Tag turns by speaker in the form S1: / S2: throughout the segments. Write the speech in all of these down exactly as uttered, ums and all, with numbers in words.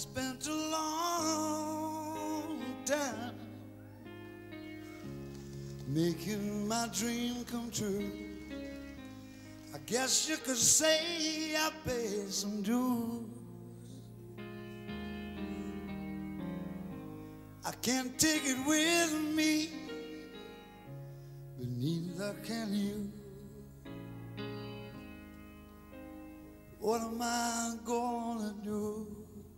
S1: spent a long time making my dream come true. I guess you could say I paid some dues. I can't take it with me, but neither can you. What am I gonna do?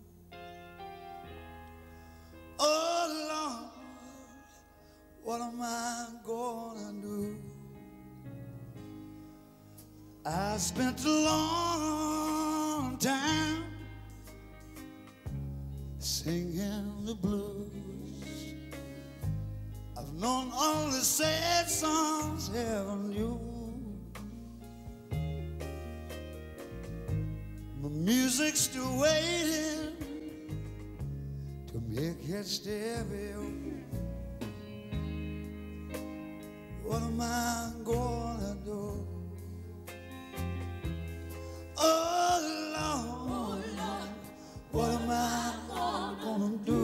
S1: Oh Lord, what am I gonna do? I spent a long time singing the blues. I've known all the sad songs heaven knew. My music's still waiting to make it stereo. What am I gonna do? Oh Lord, what am I gonna do?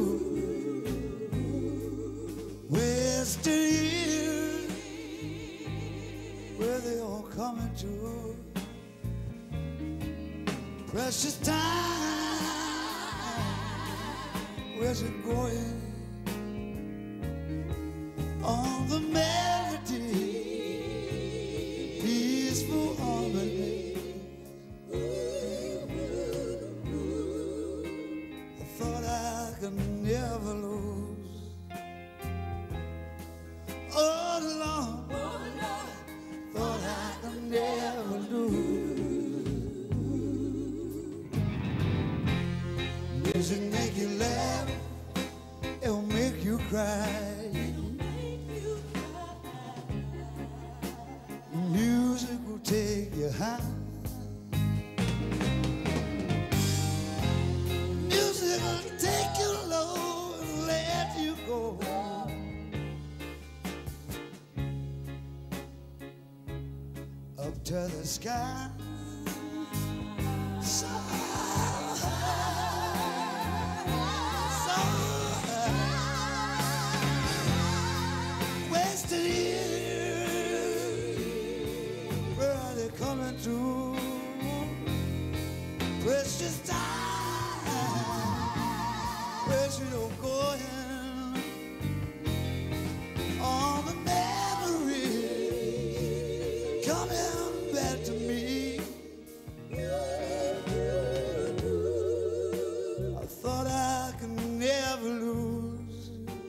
S1: Wasted years, where they all coming to? Precious time, where's it going? On the melody, peaceful harmony. I thought I could never lose. Oh Lord, thought I could never lose. Music make you laugh, it'll make you cry. Music will take you high. Music will take you low and let you go. Up to the sky. So coming to precious time, where's you going? All the memories coming back to me. I thought I could never lose.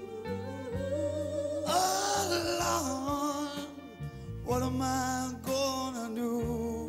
S1: Oh Lord, what am I gonna do?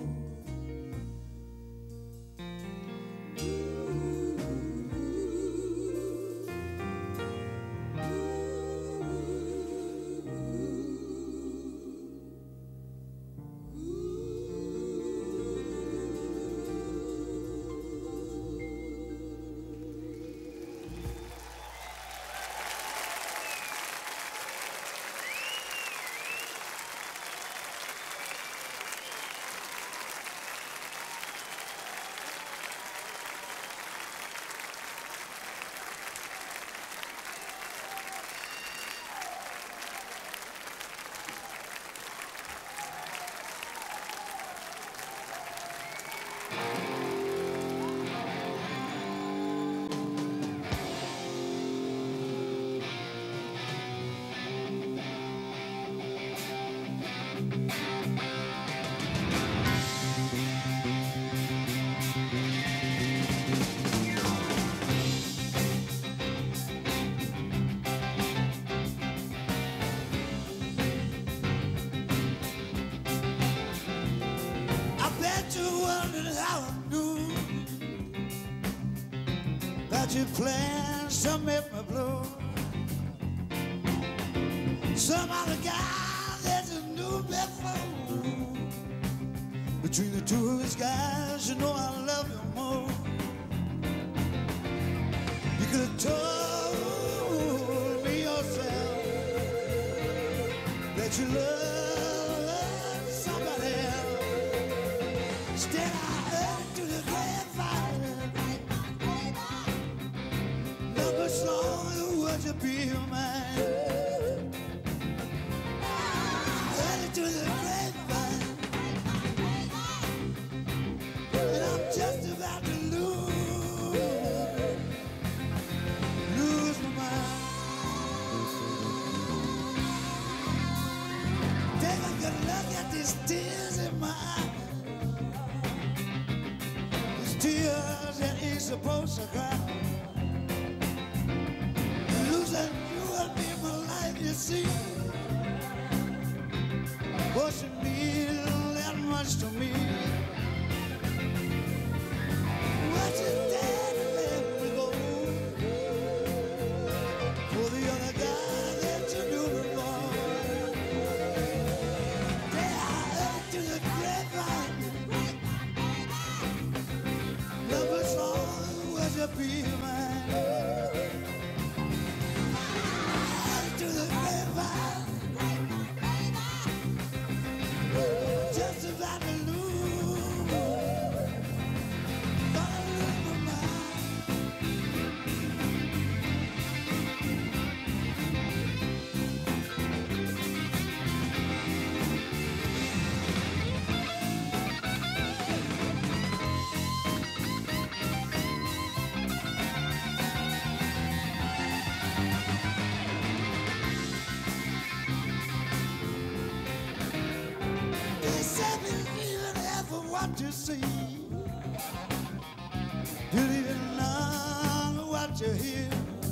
S1: Your plans to make me blue. Some other guy that just knew before. Between the two of us guys, you know I love you more. You could have told me yourself that you love somebody else. Instead I heard to the grapevine. you be mine? Headed to the grapevine, and I'm just about to lose, lose my mind. Take a good look at these tears in my eyes, these tears that ain't supposed to cry. Losing you and me, my life, you see. What you mean that much to me? What you dare to let me go for the other guy that you knew before? Yeah, I heard to the grapevine, love a song, would you be mine? To the grapevine, just about to lose, gonna lose my mind. They said believe in half of what you see, believe in none of what you hear.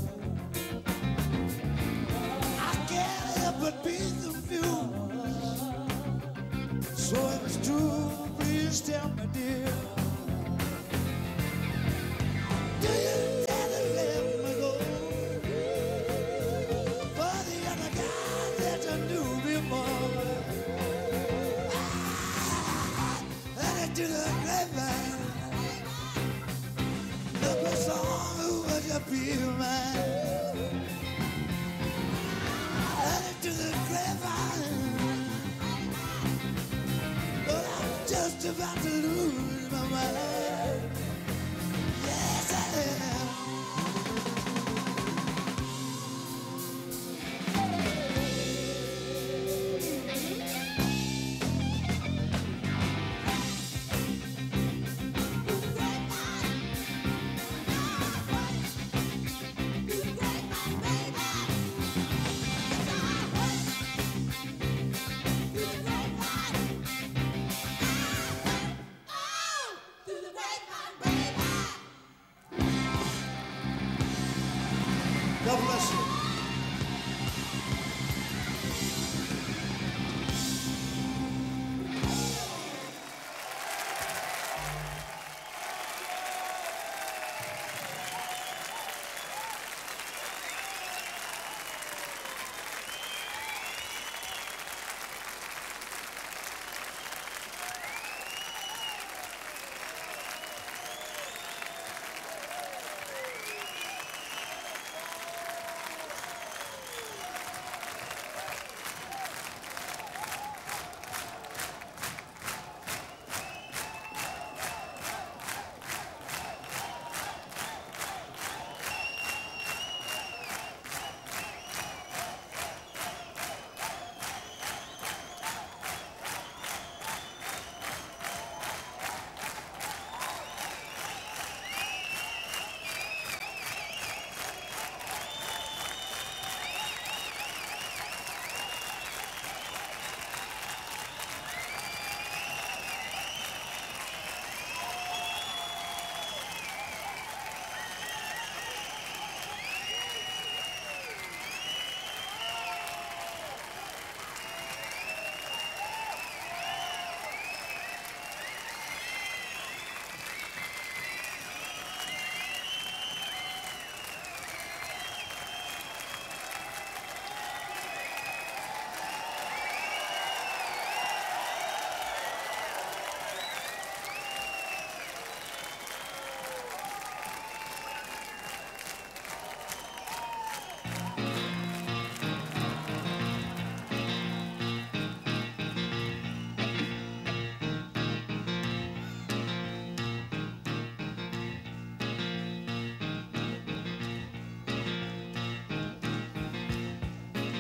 S1: I can't help but be confused, so if it's true, please tell me, dear. Do you dare to let me go for the other guy that you knew before? To the grapevine, look a song, who would you be mine? Headed to the grapevine, but I'm just about to lose my mind. Yes, I am. God bless you.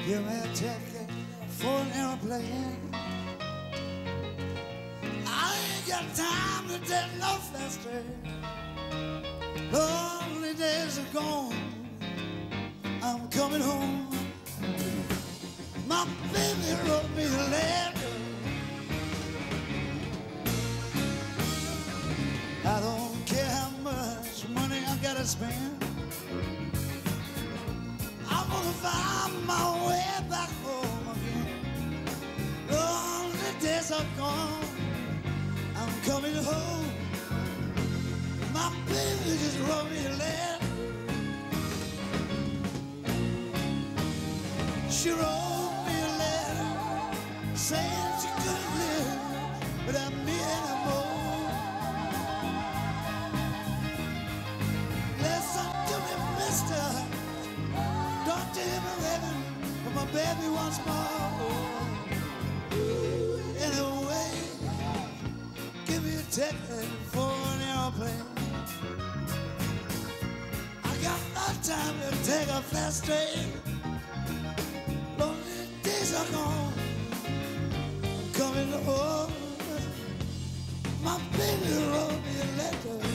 S1: Give me a ticket for an airplane. I ain't got time to take no fast train. Lonely days are gone. I'm coming home. My baby wrote me a letter. I don't care how much money I gotta spend. I'm gonna find my way back home again. All the days are gone. I'm coming home. My baby just wrote me a letter. She wrote me a letter saying she couldn't live without me anymore. Listen to me, mister. Don't you hear me raving for my baby once more. Anyway, give me a ticket for an airplane. I got no time to take a fast train. Lonely days are gone. I'm coming home. My baby wrote me a letter.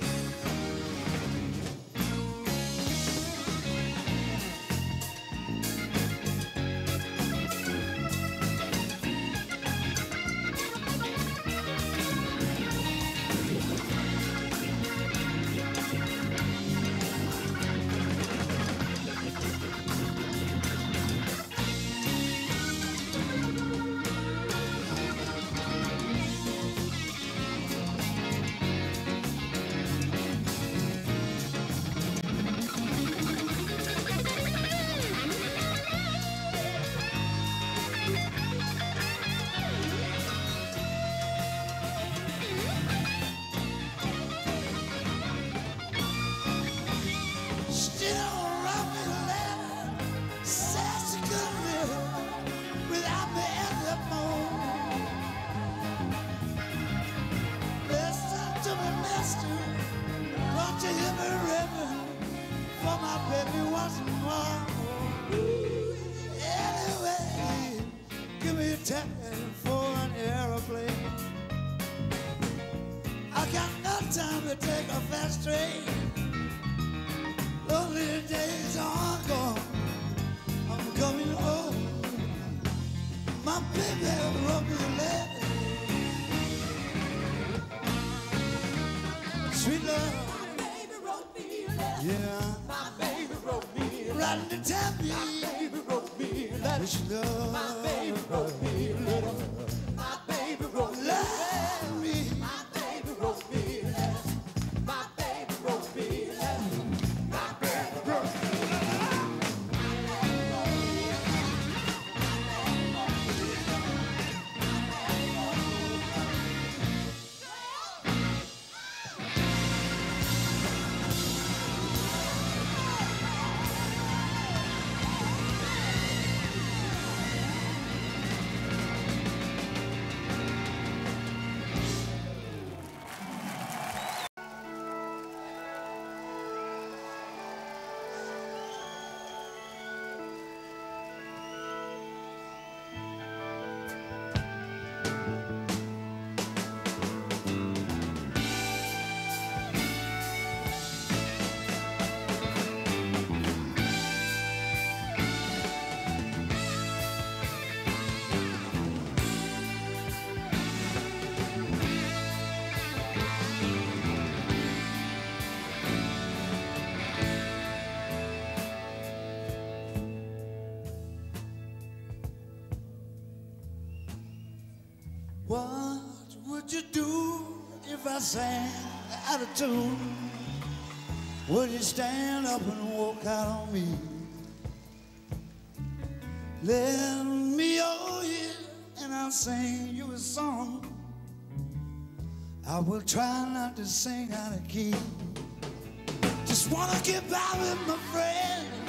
S1: What would you do if I sang out of tune? Would you stand up and walk out on me? Lend me your ear and I'll sing you a song. I will try not to sing out of key. Just wanna get by with my friends.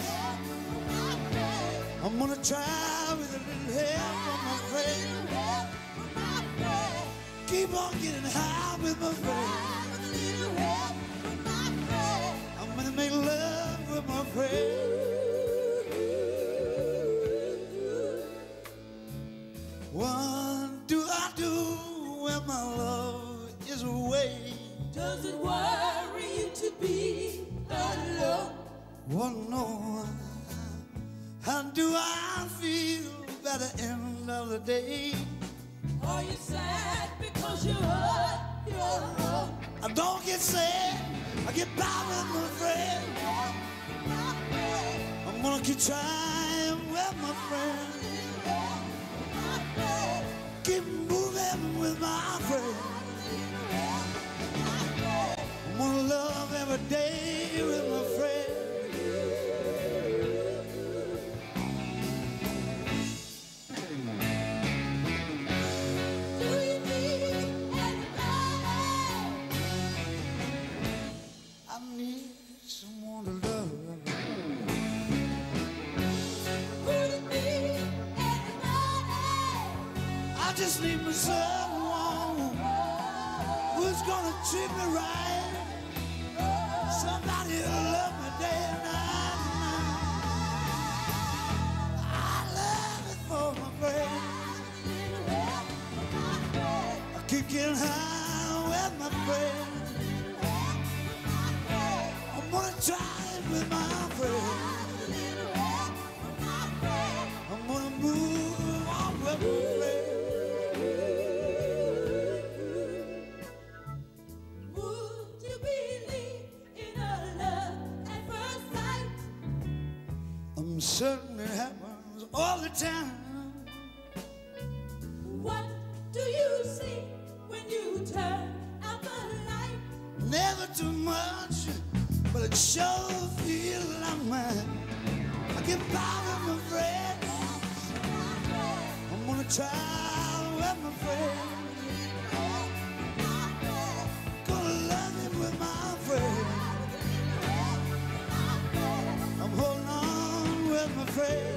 S1: I'm gonna try with a little help from my friends. Keep on getting high with my friends. I'm gonna make love with my friends. Wanna know how do I feel by the end of the day?
S2: Are you sad because you're hurt? You're hurt.
S1: I don't get sad, I get by with my friend. I'm gonna keep trying with my friend. Keep moving with my friend. I'm gonna love every day with my friend. I just need me someone who's gonna treat me right. Somebody who'll love me day and night. I love it for my friends. I keep getting high with my friends. I'm gonna try it with my friends. I'm gonna move on with my friends. I'm certain it happens all the time.
S2: What do you see when you turn out the light?
S1: Never too much, but it sure feels like mine. I get by with my friends. I'm gonna try with my friends. Gonna love it with my friends. I'm holding on with my friends.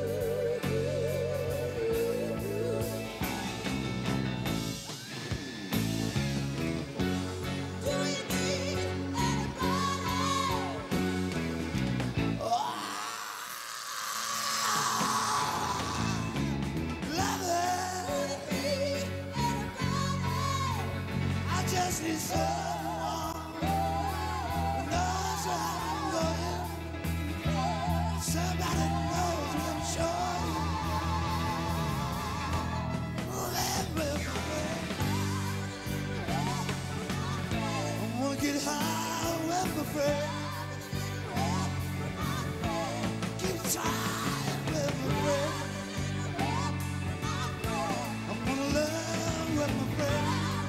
S1: Just need someone who knows how I'm going. Somebody knows what I'm showing. Let me friend. I'm gonna get high with my friend. Keep trying with my friend. I'm gonna love with my friend.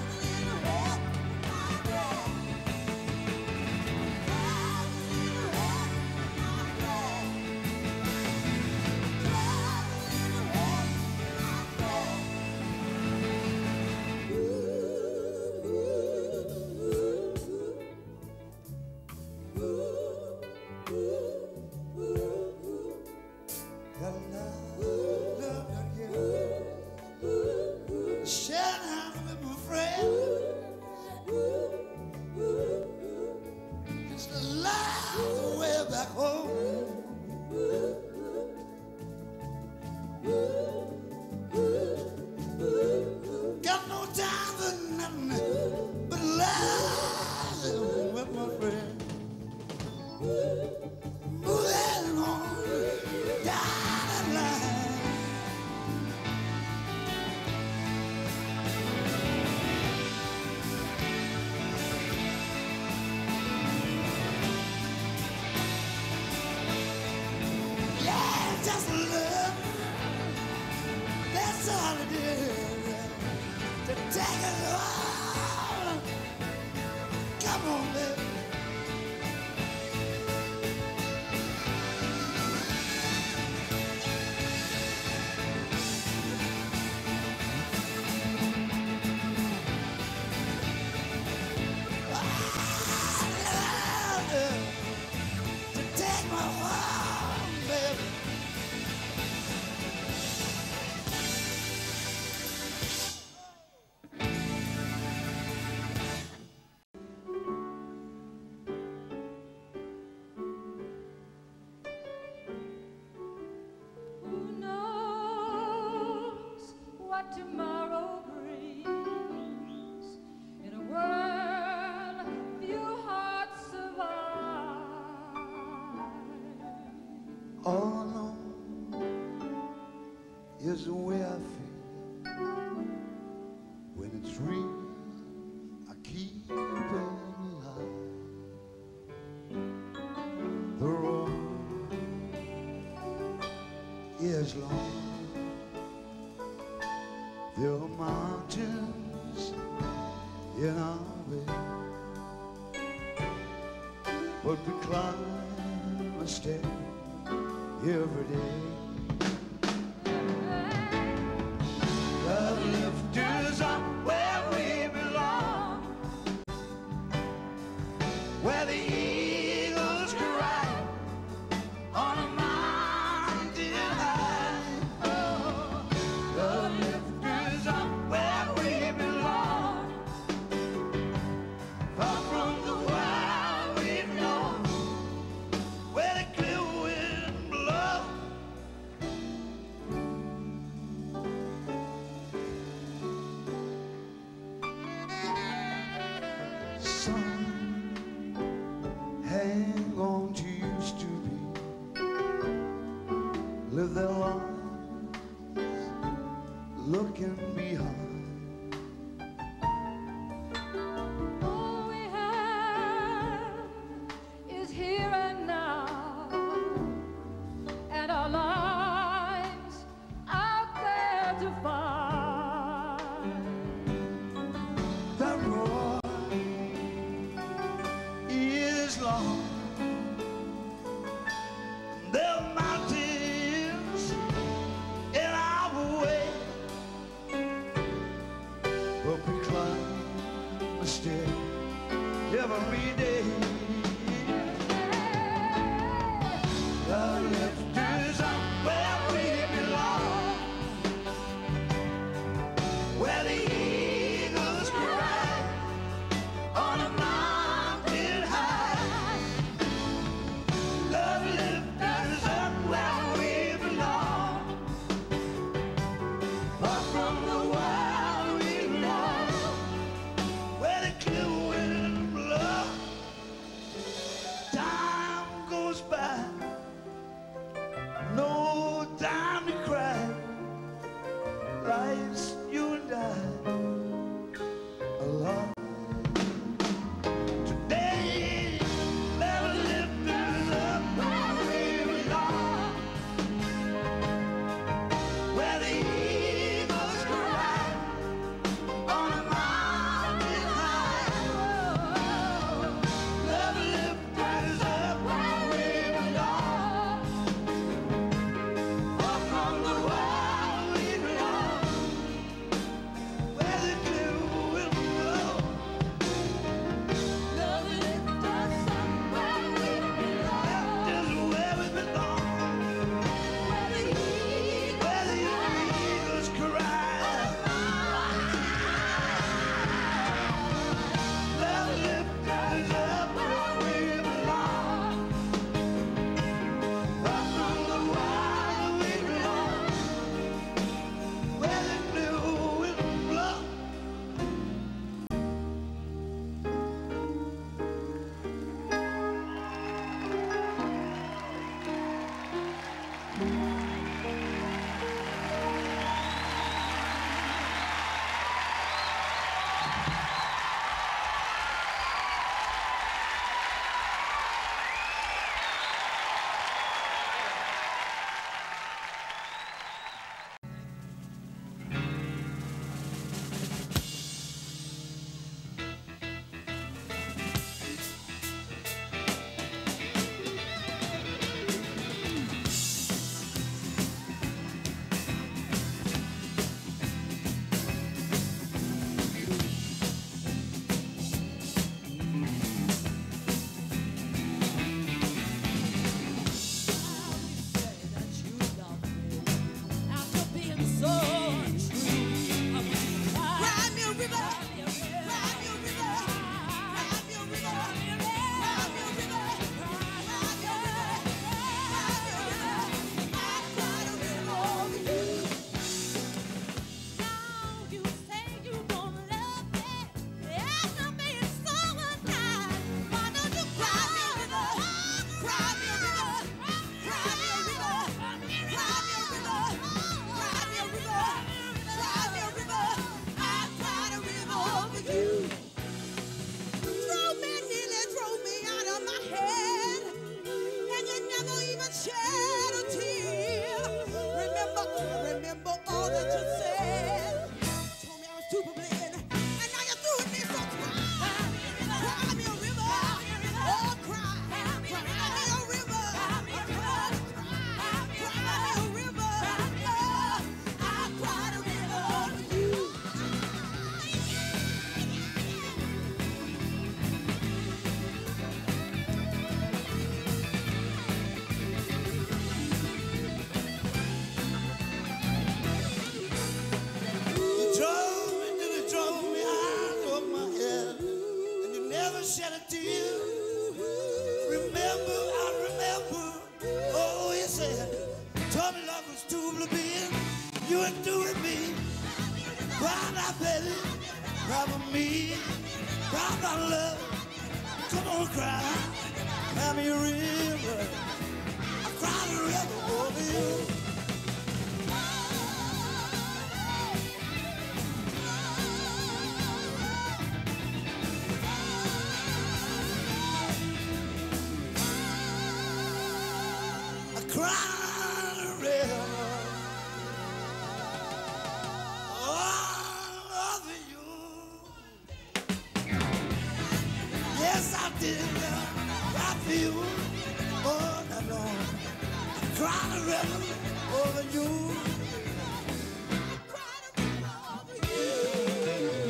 S1: Got no time for nothing but love with my friend. Moving on down the line. Yeah, just love. That's all it is. To take it all. Come on, baby. I love you. To take my home, baby.
S2: Tomorrow brings in a world few hearts survive.
S1: All alone is the way I feel. When it's real, I keep it alive. The road is long. There are mountains in our way, but we climb a step every day. Love lifters up where we belong, where the eagles cry on a mountain high. Oh, love lifters up where we belong, far from the wild we've known, where the clear wind blows. Some hang on to used to be, live their lives looking behind.
S2: All we have is here and now, and our lives out there to find.
S1: The road is long. There are mountains in our way, but we climb a step every day. The lifters up where we belong, where the eagles cry on a mountain high. Love lifters up where we belong, far from the wild we know, where the clear wind blows. Time goes by, no time to cry. Life's you and I alive. Today, love lifters up where we belong, where the eagles cry on a mountain high. Love lifters up where we belong, far from the wild we belong, where the clear wind blows.
S2: Love lift us up where we belong,
S1: Just where we belong,
S2: where the eagles
S1: where the eagles cry. Love lifters up where we belong, far from the wild we belong, where the blue wind blows.
S2: Cry me a river, cry me a river, cry me a river.
S1: cry for me, cry about love. Come on, cry. Have me a river. I cry a river over you. I cry a river. Oh, over you. Yes, I did. I feel all night long. I cried a river over you. I cried a river over you.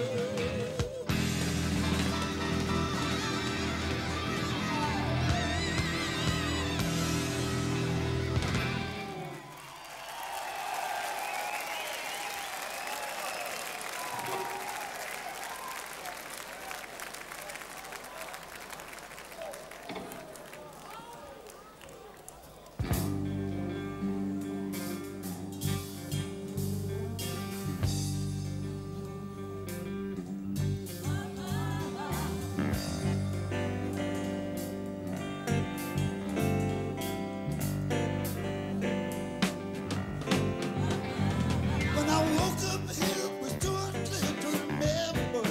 S1: When I woke up, it was too unclear to remember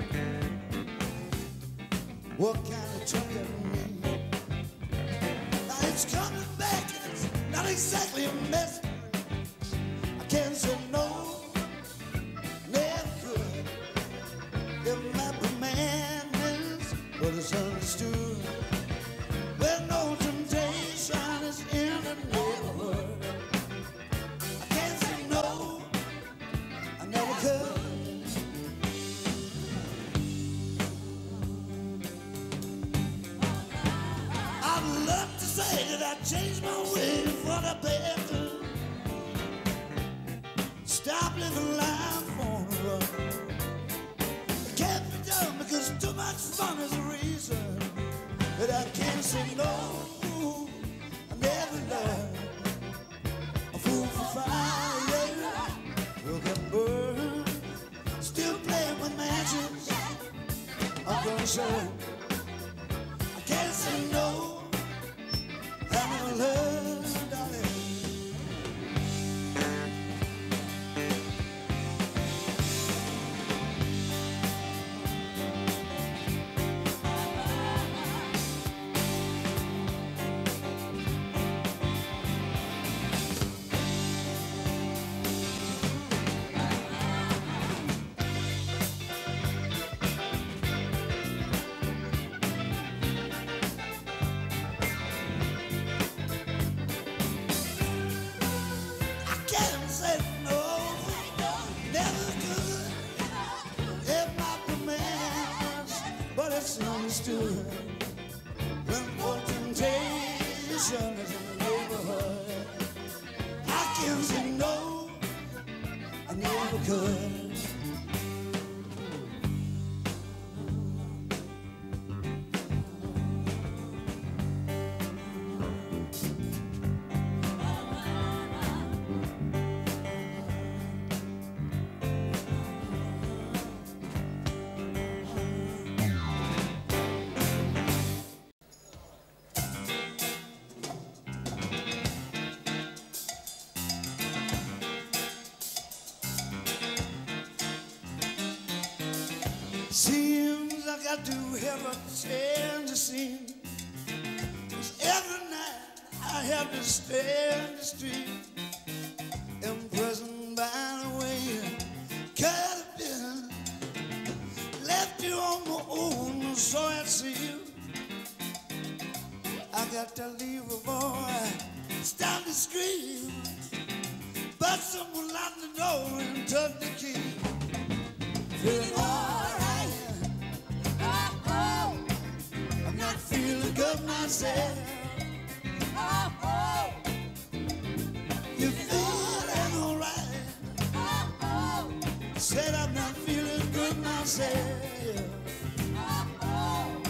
S1: what kind of trouble it means. Now it's coming back, and it's not exactly a mess. I can't say no, never could. If my man is what is understood, where no temptation is in the neighborhood. I can't say no, I never could. I'd love to say that I changed my way for the better. Stop living life on the run. It can't be done because too much fun is the reason that I can't say no. I never learned. A fool for fire, look and burn. Still playing with matches. I'm gonna show. I can't say no. I never learned, darling. I can't say no, never could. If my commands, but it's understood. When more temptation is in the neighborhood, I can't say no, I never could. Seems like I do have a stand to sing. 'Cause every night I have to stand the street, imprisoned by the way you could have been. Left you on my own, so I see you. I got to leave a boy, stop to scream, but someone locked the door and took the key. Feeling alright. Oh, oh. I'm not feeling good myself. Oh, oh. You feeling alright? Oh, oh. Said I'm not feeling good myself. Oh, oh.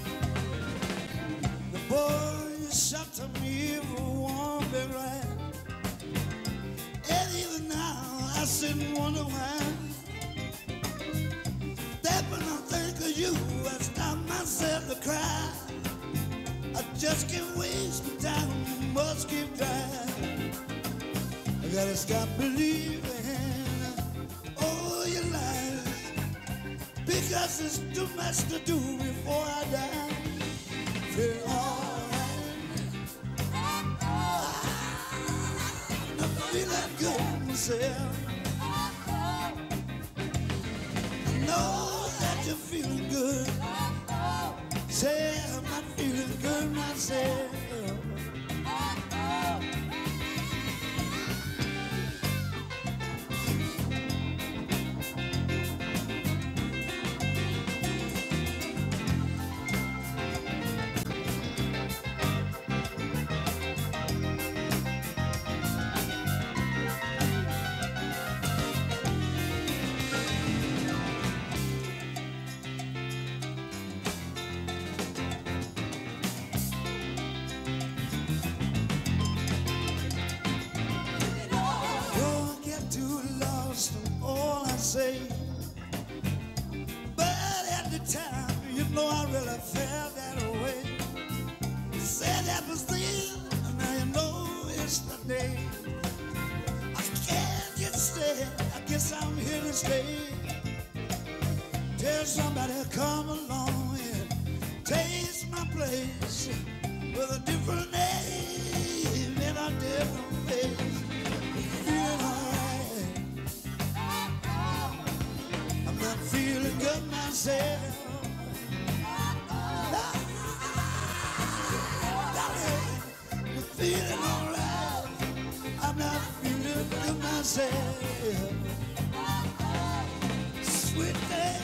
S1: The boy shot to me for one big ride, and even now I sit and wonder why. myself to cry. I just can't waste my time, must keep trying. I gotta stop believing all your lies, because there's too much to do before I die. Feel alright, I'm feeling good myself. I know that you're feeling good. Say I'm not feeling good myself. Say, but at the time, you know I really felt that way. Said that was then, and now you know it's the day. I can't get stay, I guess I'm here to stay. Tell somebody to come along and taste my place with a different name in a different place. Feeling alright, I'm not feeling good myself. Darling, you're feeling alright, I'm not feeling good myself. Sweet thing.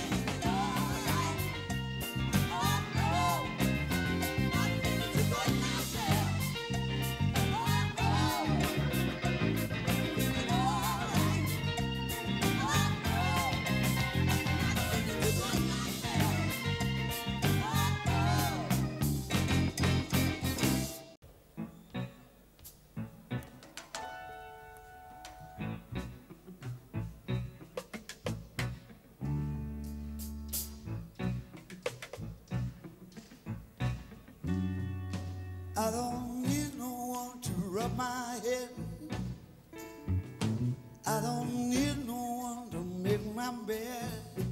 S1: I don't need no one to rub my head. I don't need no one to make my bed.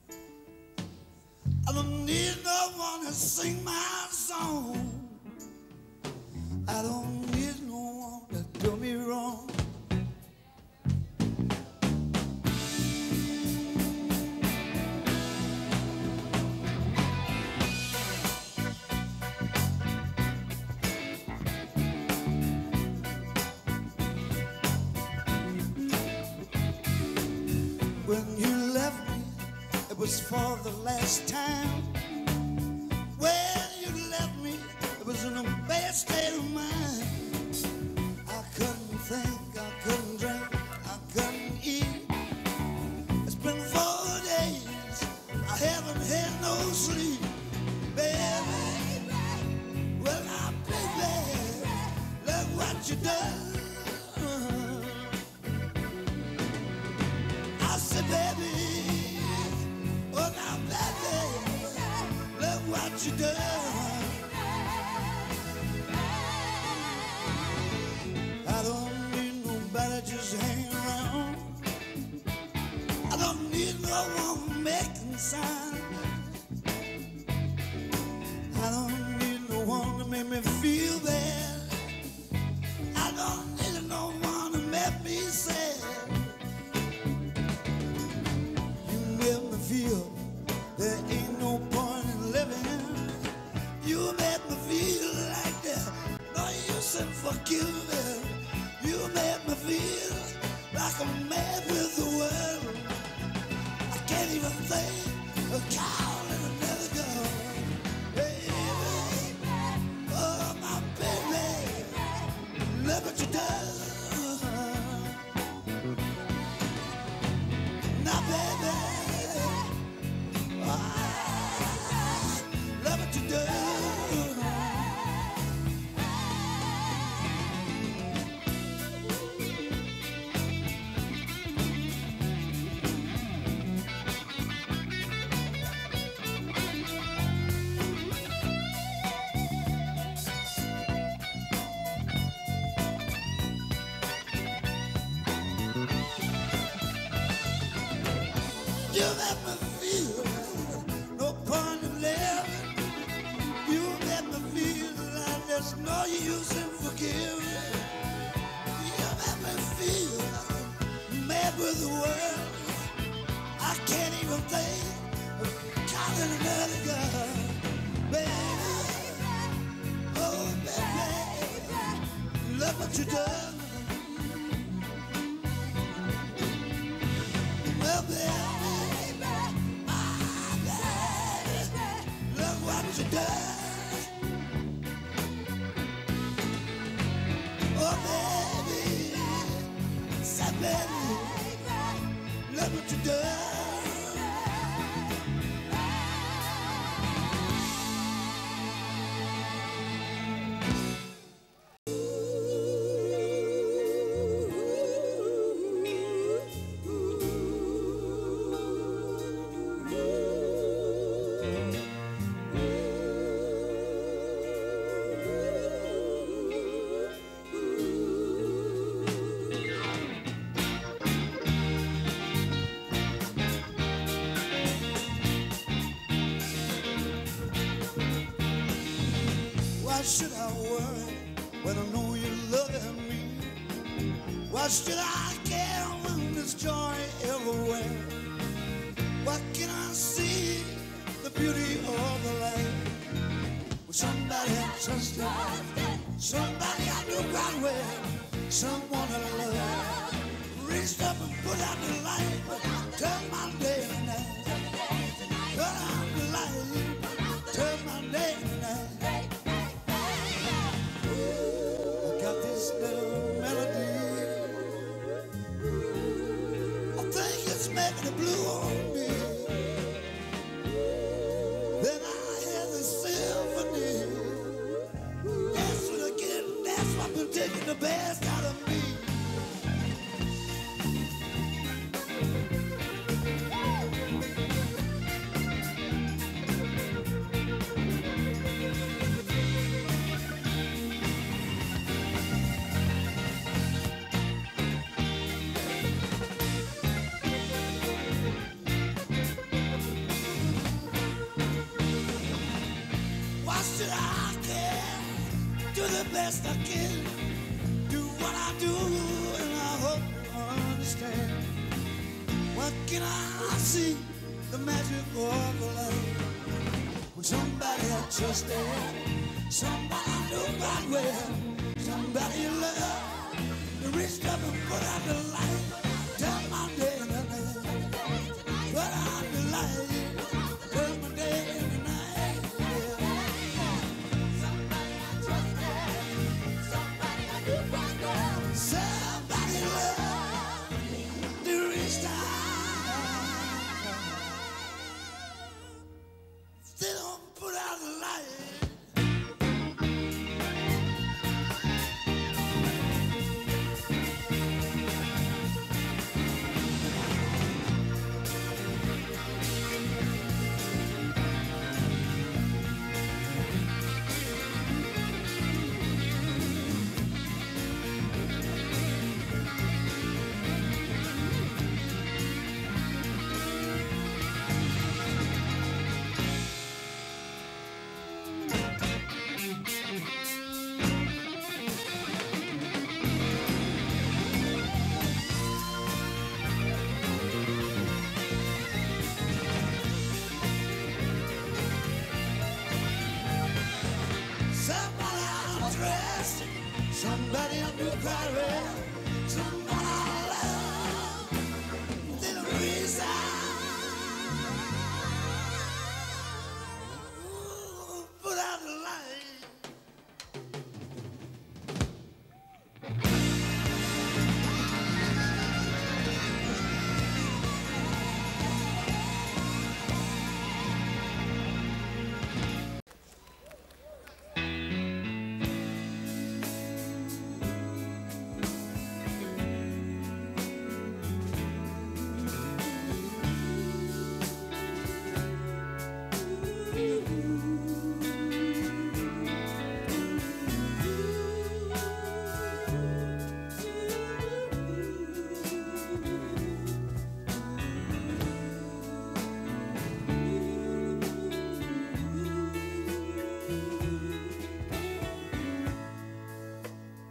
S1: I don't need no one to sing my song. I don't need no one to do me wrong. When you left me, it was for the last time. When you left me, it was in a bad state of mind. I couldn't think, I couldn't drink, I couldn't eat. It's been four days, I haven't had no sleep. Baby, well now baby, look what you done. Baby, oh now baby, look what you done. I don't need nobody just hanging around. I don't need no one making signs. I don't need no one to make me feel bad. I don't need no one to make me sad. Feel there ain't no point in living. You made me feel like that, no use in forgiving. You made me feel like I'm mad with the world. I can't even think of calling another girl. Baby, oh my baby, look what you done. Now baby, love what you do. You make me feel no point in living. You make me feel like there's no use in forgiving. You make me feel mad with the world. I can't even think of calling another girl. Baby, oh baby, look what you done. Well, baby, my baby, look what you done. Oh baby, say baby, look what you done. Why should I worry when I know you're loving me? Why should I care when there's joy everywhere? Why can't I see the beauty of the life? Well, somebody I trusted, somebody I knew right well, someone I love, reached up and put out the light, turn my day to night, put out the light, turn my day to night. This little melody, I think it's making the blue on me. Then I hear the symphony. That's what again, that's what been taking the best out of me. Why should I care? Do the best I can. Do what I do, and I hope you understand. What can I see? The magic of life. When somebody I trusted, somebody I knew right well, somebody you love, you reached up and put out the light. Tell my day and night. Put out the light. Tell my day and night. Somebody love to reach down. They don't put out the light. Somebody I trust, somebody I knew quite well, somebody I love, they don't reason. Put out the light.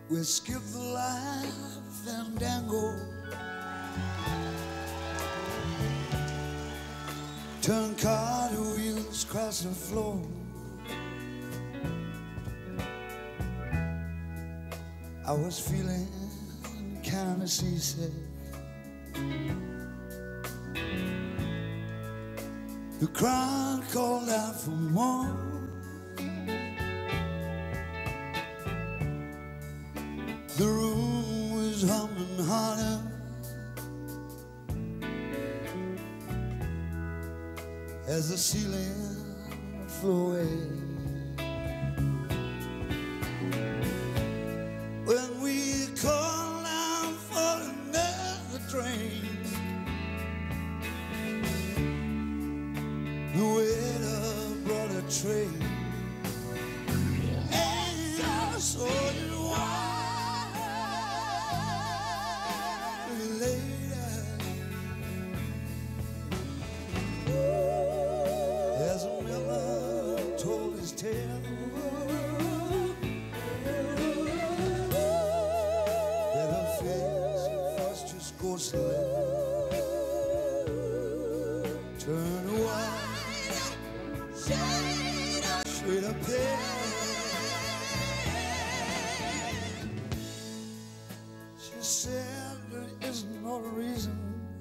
S1: We'll skip the life fandango, turn cartwheels across the floor. I was feeling kind of seasick. The crowd called out for more. The room was humming harder. As the ceiling flew away. When we called out for another train, the waiter brought a tray, and so did wine. Later, as a miller told his tale, that her face was just ghostly, turned white, shade of pale. She said there isn't no reason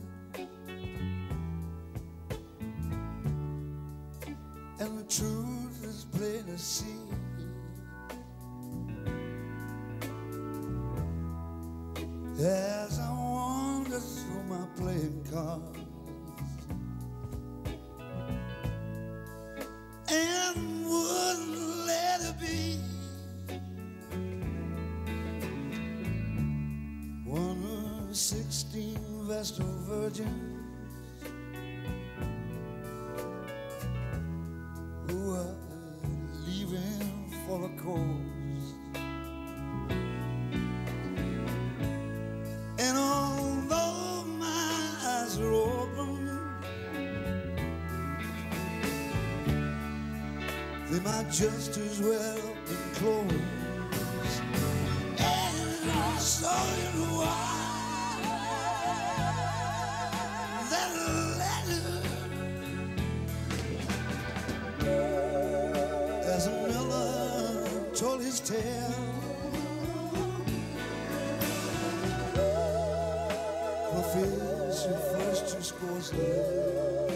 S1: and the truth is plain to see. As I wander through my playing cards and wouldn't let it be, one of sixteen Vestal virgins who were leaving for the coast. And although my eyes are open, they might just as well be closed. And I saw you why that letter, as a miller told his tale, the fish who first just goes there,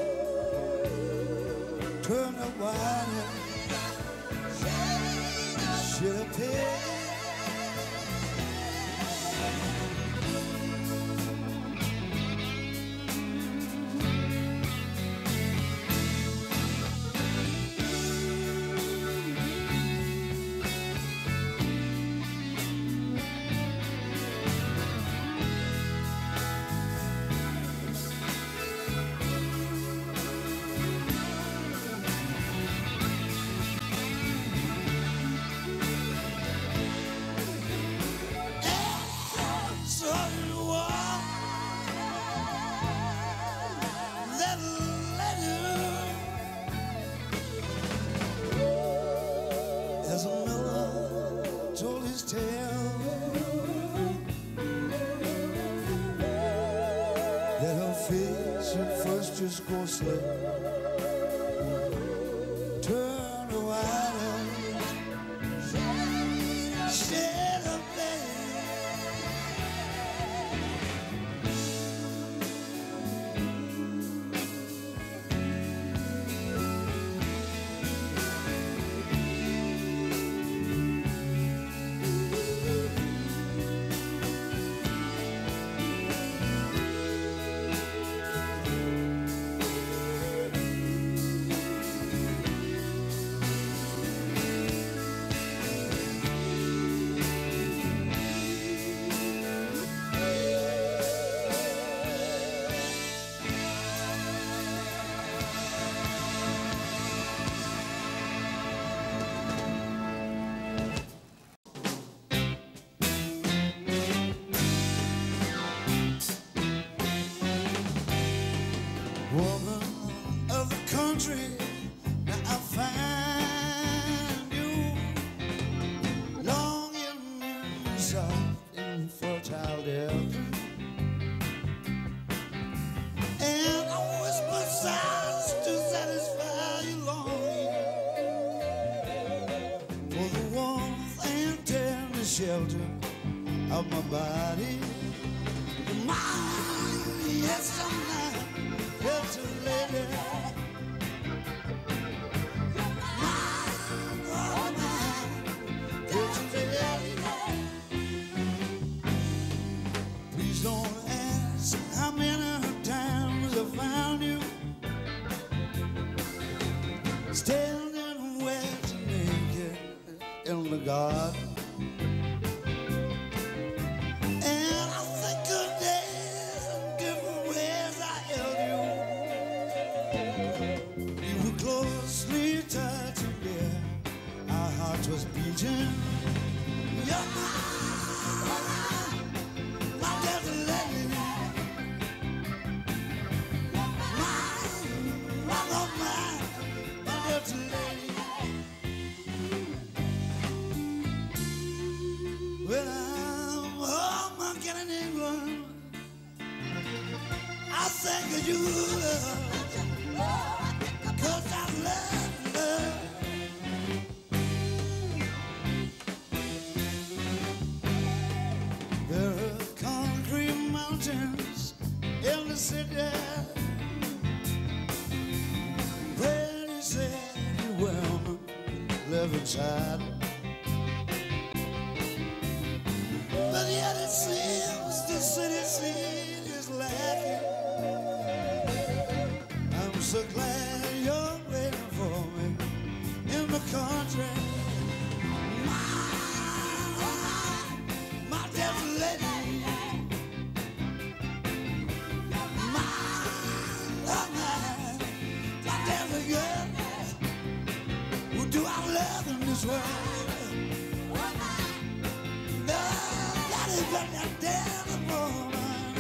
S1: turn the wine, should have paid. As a miller told his tale, that her face at first just ghostly, turn to white, shade of soft and fertile earth, and I whisper sighs to satisfy your longing for the warmth and tender shelter of my body. Mine, yes, I'm not just a lady. Mine, oh mine, just a lady. Please don't ask how many times I found you standing wet and naked in the garden. Was beating. You're mine, my desert lady. Mine, my love, mine, my desert lady. When I'm home again in England, I think of you, cause I love, love. In the city, pretty city women live inside, but yet it seems the city scene is lacking. I'm so glad you're waiting for me in the country. My, my dear lady. Do I love in this world? No, that is but that damn woman.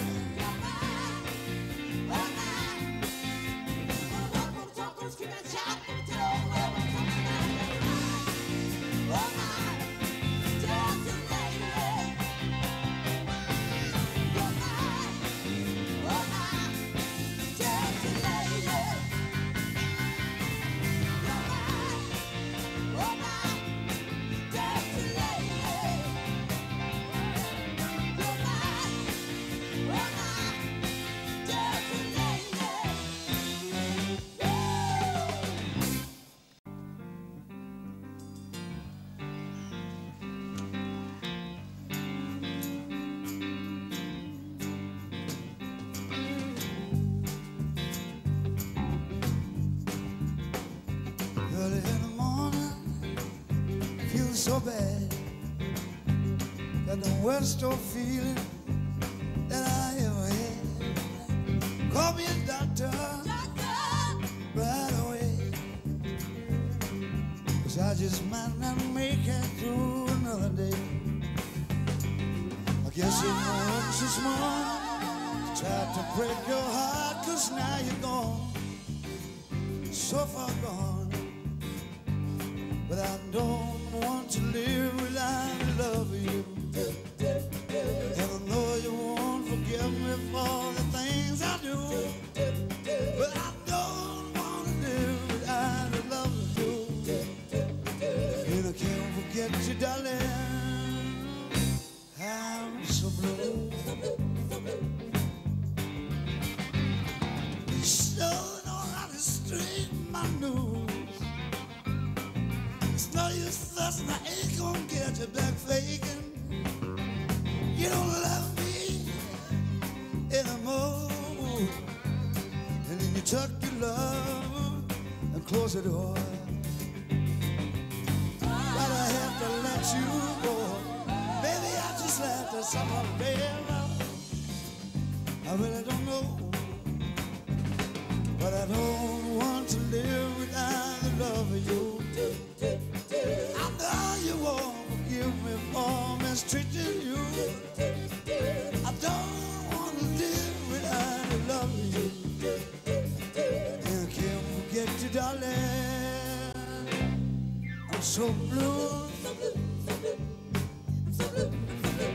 S1: Early in the morning, I feel so bad. Got the worst old feeling that I ever had. Call me a doctor, doctor, right away, 'cause I just might not make it through another day. I guess it hurts so small to try to break your heart, 'cause now you're gone, so far gone. But I don't want to live without loving you. And I know you won't forgive me for the things I do. But I don't want to live without loving you. And I can't forget you, darling. I'm so blue. Snowing all around the street, my news. No use fussing, I ain't gonna get you back faking. You don't love me anymore. And then you tuck your love and close the door. But I have to let you go. Maybe I just have to somehow bail out. I really don't know. But I don't want to live without the love of you. I know you won't forgive me for mistreating you. I don't want to live without the love of you. And I can't forget you, darling. I'm so blue. I'm so blue. I'm so blue.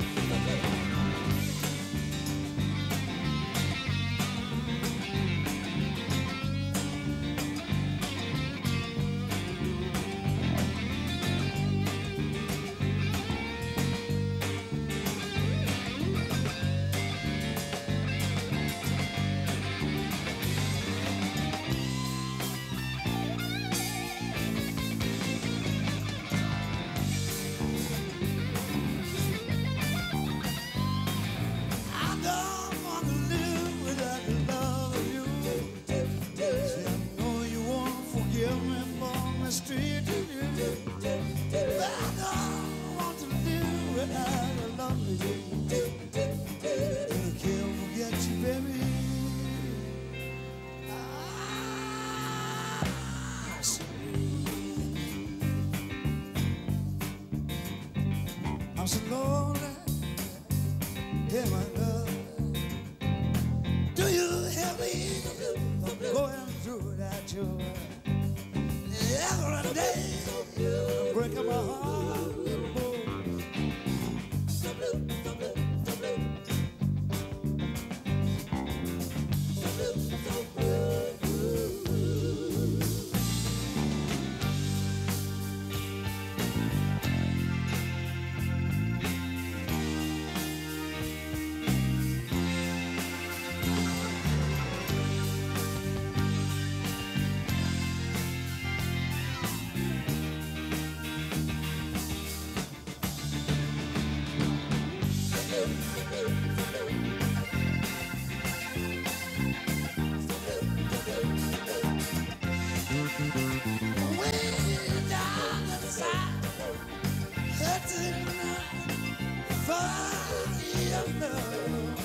S1: love.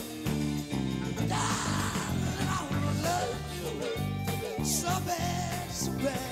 S1: Darling, I wanna love you so bad, so bad.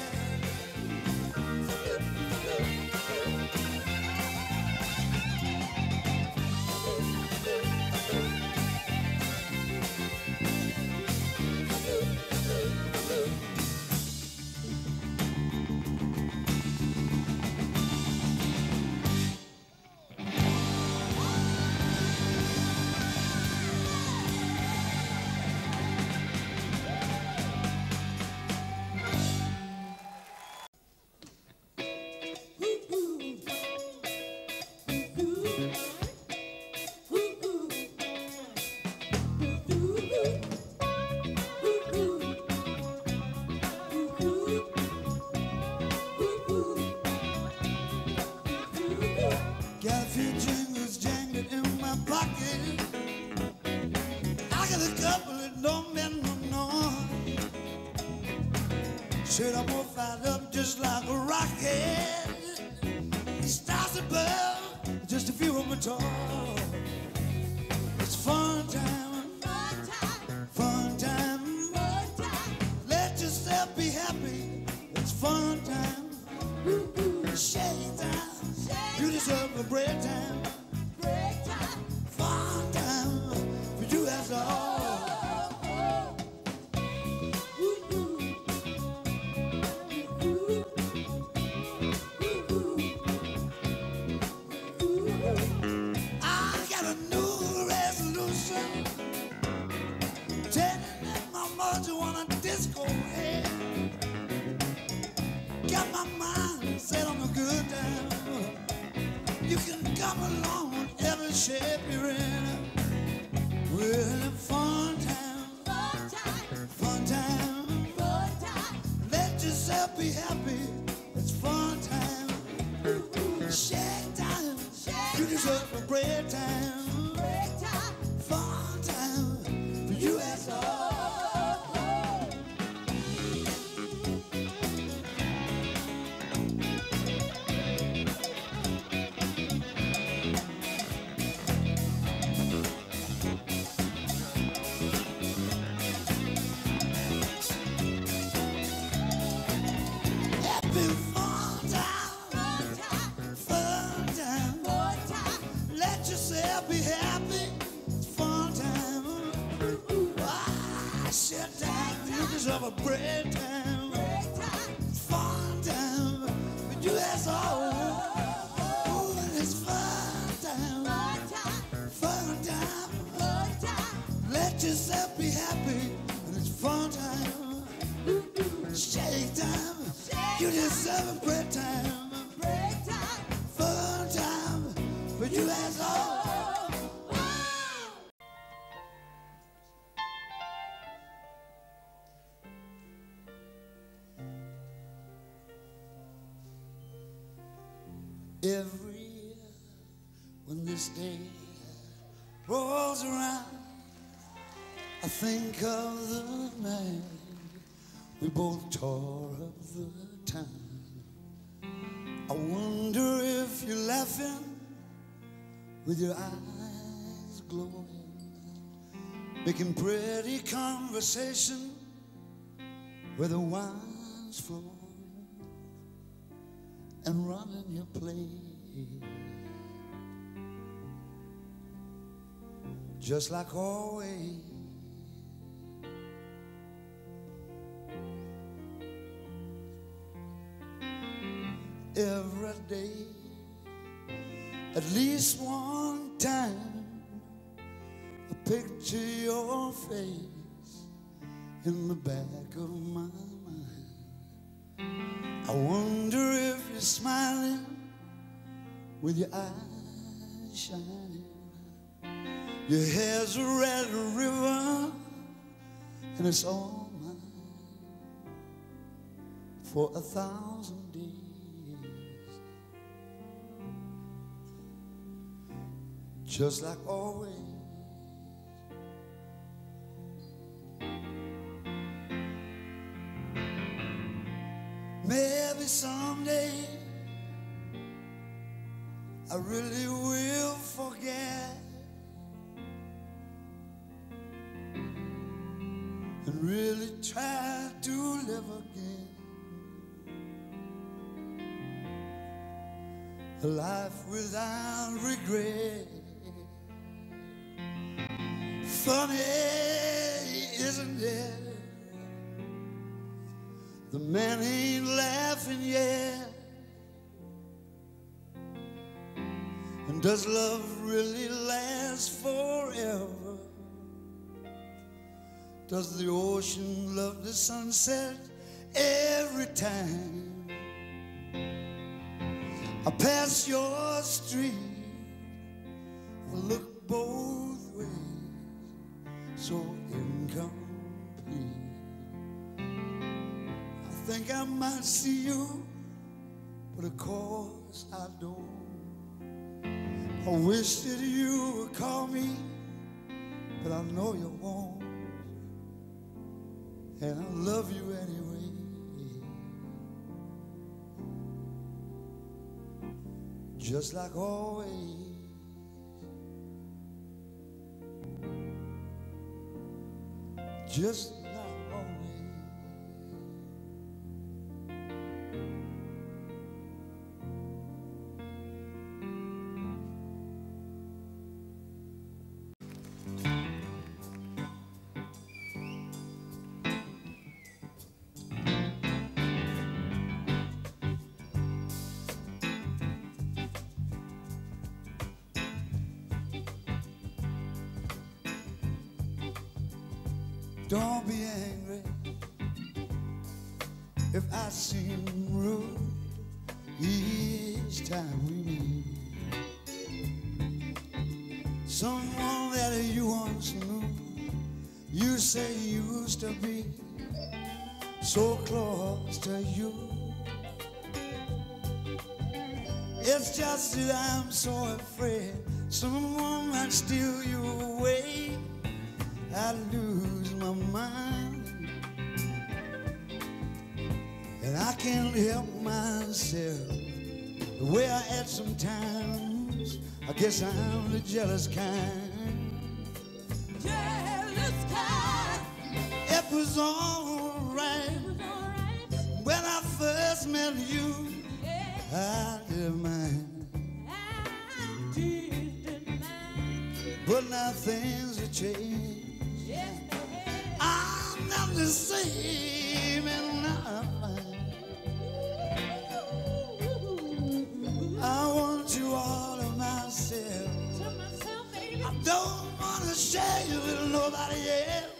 S1: Got a few jingles jangled in my pocket. I got a couple that don't mean no noise. Said I'm all fired up just like a rocket. Stars above, just a few of my toys. It's fun time,
S2: Fun time,
S1: fun time.
S2: fun time.
S1: Let yourself be happy. It's fun time. Shake time.
S2: Shake
S1: You deserve a break time.
S2: break time.
S1: Fun time for you, that's all. I got a new resolution. Telling that my mother wanna disco head. Got my mind set on a good time. You can come along whatever shape you're in. Well, fun time,
S2: Fun time,
S1: fun time.
S2: fun time.
S1: Let yourself be happy. It's fun time. Shake time. You deserve a break time.
S2: Break time.
S1: Fun time for you, that's all. Happy fun time,
S2: Fun time,
S1: fun time.
S2: fun time.
S1: Let yourself be happy. It's fun time. Ah, shit time. You deserve a break time.
S2: Break time.
S1: It's fun time. But you, that's all. Ooh, it's fun time.
S2: Fun time,
S1: Fun time.
S2: fun time.
S1: Let yourself be happy. And it's fun time. Shake time. You deserve a break time.
S2: Break time.
S1: Fun time. But you, that's all. Every year when this day rolls around, I think of the night we both tore up the town. I wonder if you're laughing with your eyes glowing, making pretty conversation where the wine's flowing and running your play, just like always. Every day, at least one time, I picture your face in the back of my mind. I wonder if you're smiling with your eyes shining. Your hair's a red river and it's all mine for a thousand days. Just like always. Maybe someday I really will forget and really try to live again. A life without regret. Funny, isn't it? The man ain't laughing yet. And does love really last forever? Does the ocean love the sunset every time I pass your street? I look both ways, so incomplete. I think I might see you, but of course I don't. I wish that you would call me, but I know you won't. And I love you anyway. Just like always. Just like always. Don't be angry if I seem rude each time we meet. Someone that you once knew, you say used to be so close to you. It's just that I'm so afraid someone might steal you away. I lose my mind, and I can't help myself the way I act sometimes. I guess I'm the jealous kind.
S2: Jealous kind.
S1: It was all right when I first met you.
S2: Yeah.
S1: I didn't mind,
S2: I didn't mind.
S1: but now things have changed.
S2: Yes,
S1: I'm not the same, and I, I want you all to myself.
S2: to myself, baby.
S1: I don't want to share you with nobody else.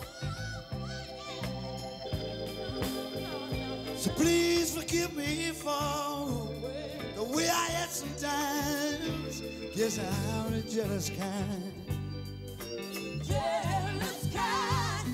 S1: So please forgive me for the way I act sometimes. Guess I'm the jealous kind.
S2: Jealous kind.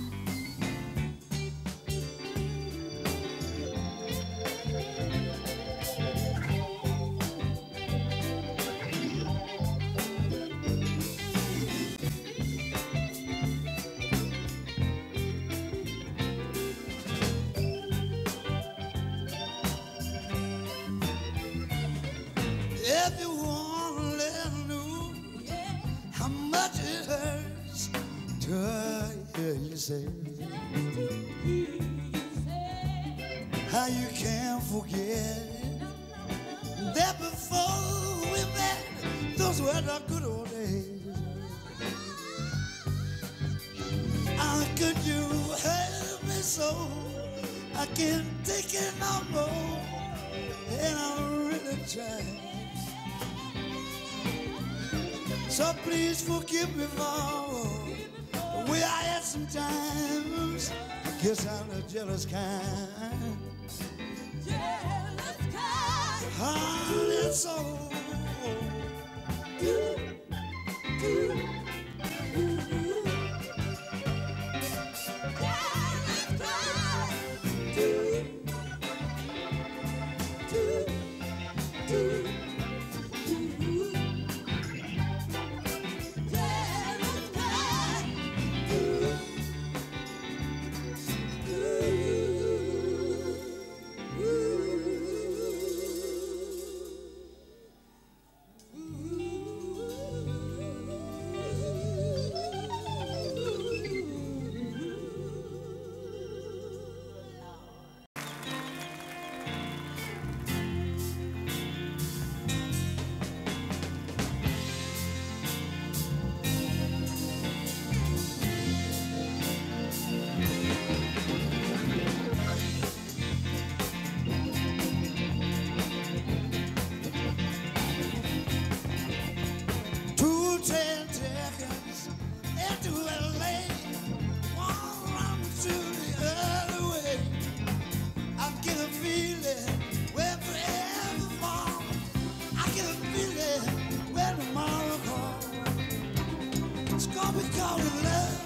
S1: If you want to let know how much it hurts to hear you say how you can't forget that before we met, those were the good old days. How could you hurt me so? I can't take it no more, and I'm really trying. So please forgive me for the way I act sometimes. I guess I'm the jealous kind.
S2: Jealous kind.
S1: Heart and soul. It's gonna be called love.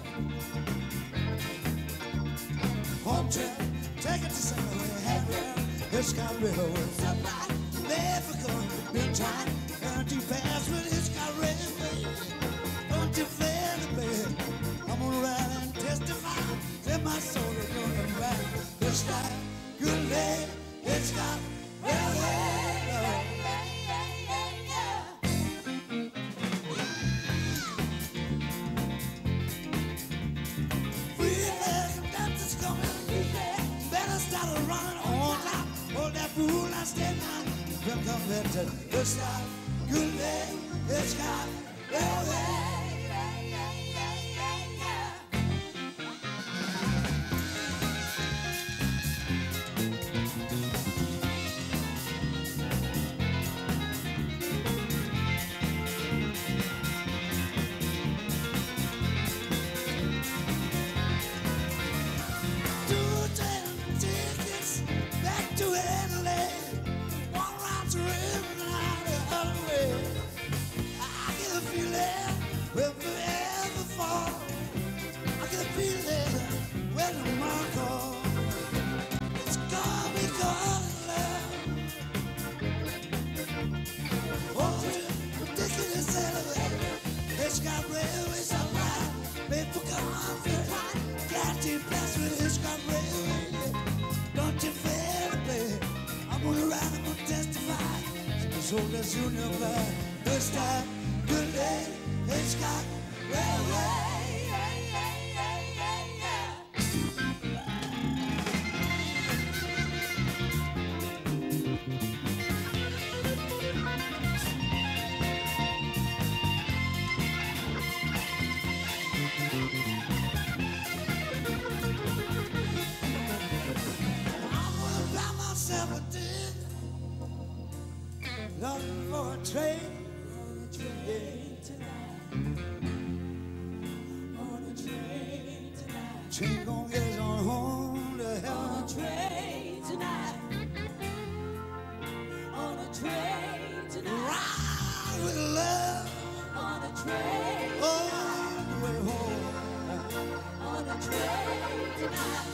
S1: Home trip, take it to somewhere, have it. It's got railway supply. Never gonna be trying. Turn too fast with it's got railway. Don't you fail to bed. I'm gonna ride and testify. That my soul is gonna ride. This time, good day. It's got railway. Welcome back to the stop. Good day, it's got railway. Two train tickets back to Italy. Will forever fall. I get a feeling when the morning calls. It's gonna be called love. Oh, ridiculous elevator. It's got railway supply. Made for comfort. Guaranteed blessed with it's got railway. Don't you fail to play. I'm gonna ride, I'm gonna testify. So let's unify. This time, good day. It's got railway. I'm gonna buy myself a ticket, looking for a train, on a train tonight. On a train tonight. Train gon' get us on home to heaven. On a train tonight. On a train tonight. Ride with love. On a train. All the way home. On a train tonight.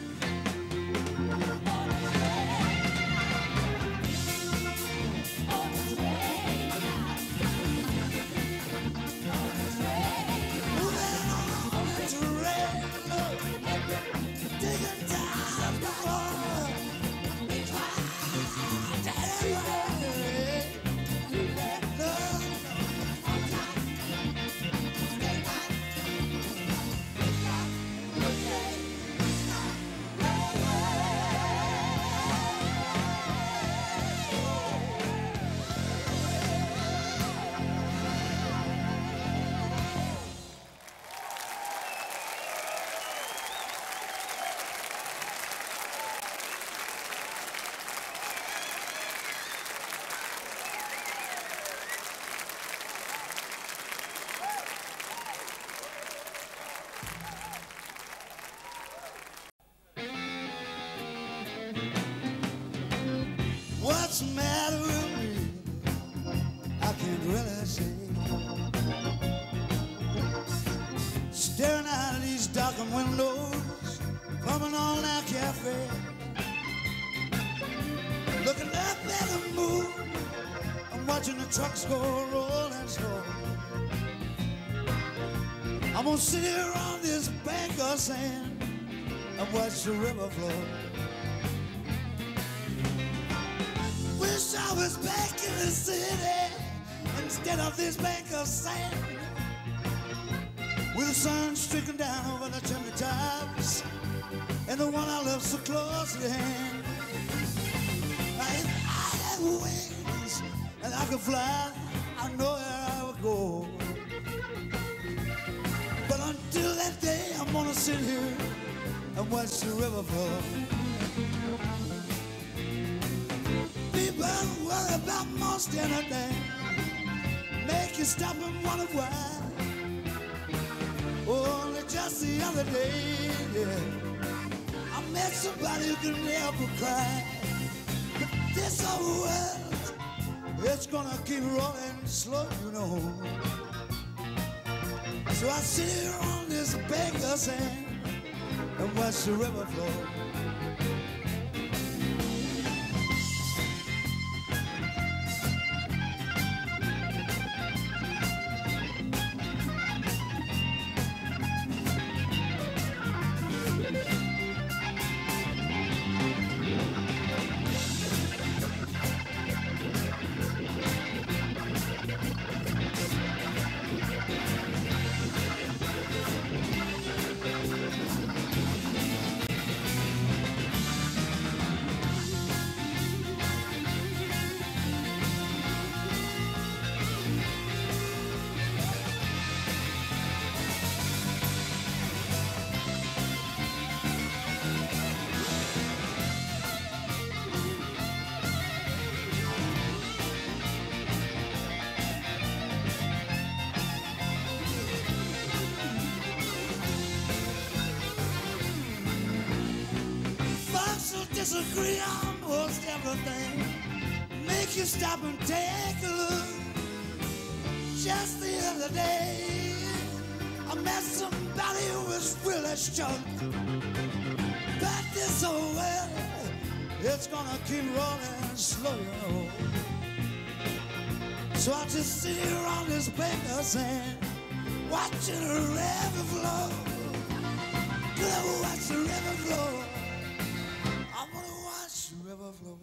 S1: What's the matter with me? I can't really say. Staring out of these darkened windows from an all-night cafe, looking up at the moon. I'm watching the trucks go rolling slow. I'm gonna sit here on this bank of sand and watch the river flow. Wish I was back in the city instead of this bank of sand, with the sun streaking down over the chimney tops and the one I love so close at hand. If I had wings and I could fly, I know where I would go. But until that day, I'm gonna sit here and watch the river flow. People worry about most anything, make you stop and wonder why. Only just the other day, yeah, I met somebody who could never cry. But this old world, it's gonna keep rolling slow, you know. So I sit here on this bank of sand and watch the river flow. Disagree on most everything, make you stop and take a look. Just the other day, I met somebody who was really shook. But this old well, it's gonna keep rolling slow, you know. So I just sit here on this bank of sand, watching the river flow. Gonna watch the river flow. I'm gonna watch the river flow.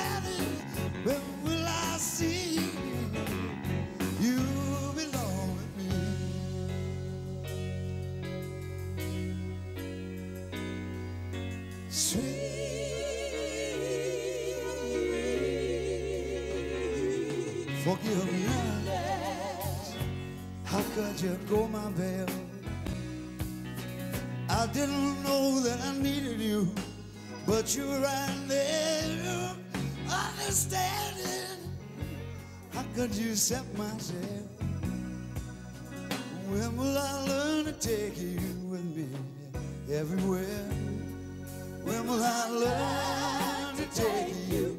S1: standing? When will I see you belong with me? Sweet forgiveness, how could you go, my babe? I didn't know that I needed you, but you were right there, understanding. How could you accept myself? When will I learn to take you with me everywhere? When will I learn to take you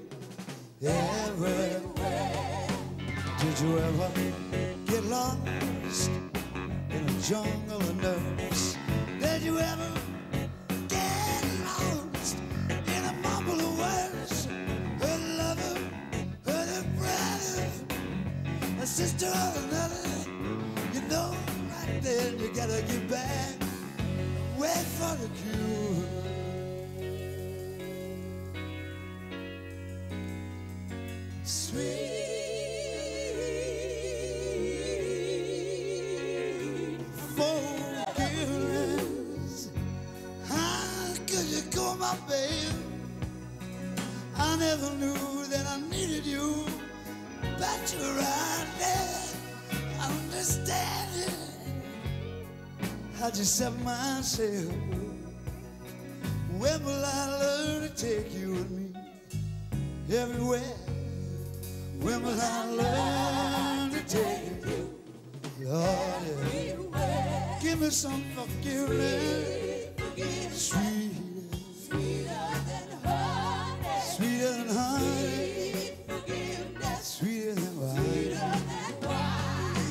S1: everywhere? Did you ever get lost in a jungle of nerves? Did you ever get lost in a mumble of words? Her lover, her brother, a sister or another. You know, right then you gotta get back, wait for the cue. Sweet forgiveness, how could you go, my babe? I never knew that I needed you, but you're right there, understanding. How'd you set myself? When will I learn to take you with me everywhere? When will I learn to take you? Lord, yeah. Give me some forgiveness. Sweet,
S2: Sweeter than honey.
S1: sweeter than honey,
S2: Sweet forgiveness.
S1: sweeter than wine.
S2: Sweeter than wine.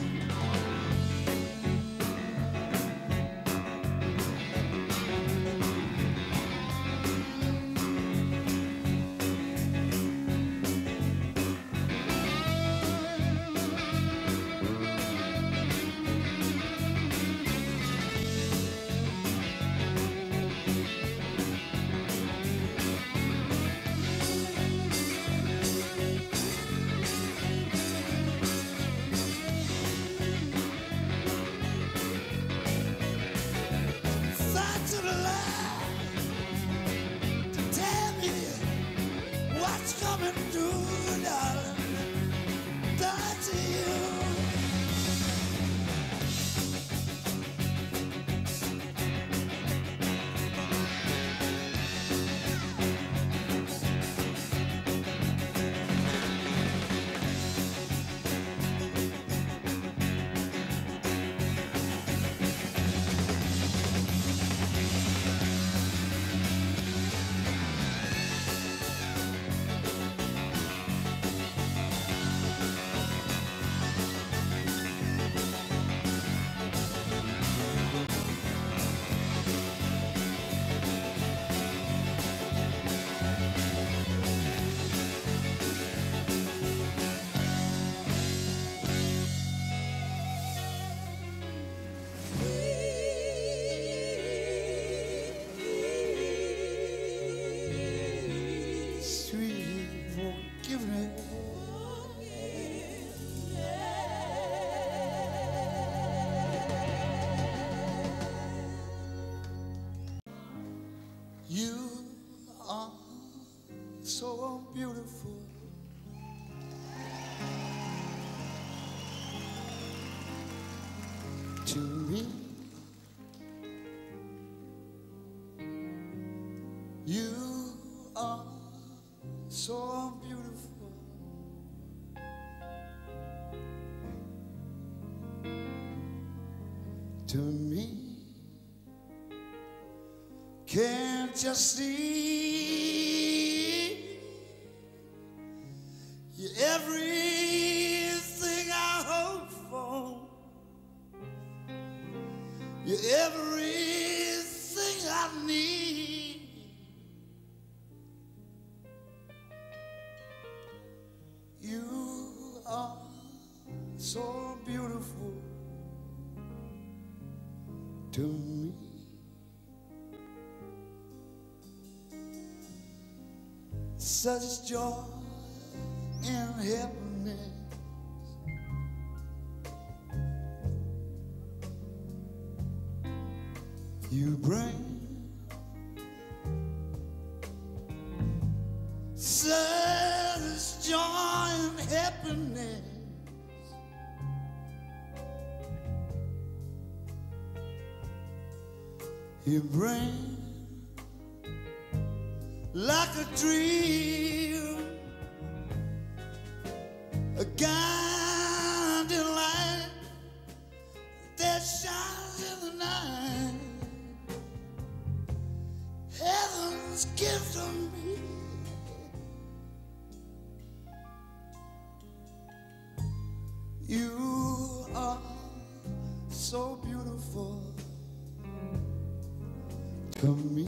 S1: Thoughts of love to tell me what's coming through, darling. Thoughts of you. Sweet forgiveness. You are so beautiful. To me, you are so beautiful. To me, can't you see? You're everything I hope for. You're everything I need. You are so beautiful to me. Such joy in happiness. You bring sadness, joy, and happiness. You bring like a dream, a guiding light that shines in the night. Heaven's gift to me. You are so beautiful to me.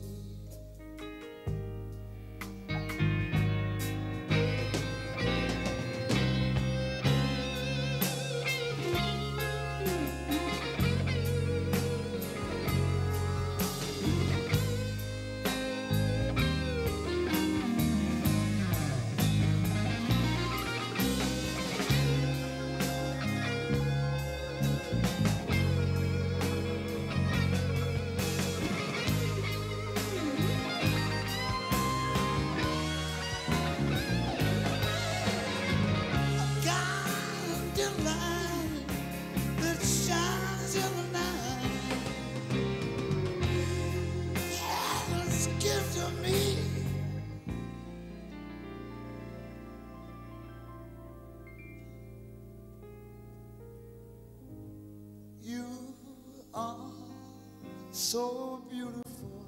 S1: So beautiful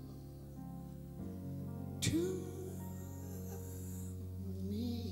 S1: to me.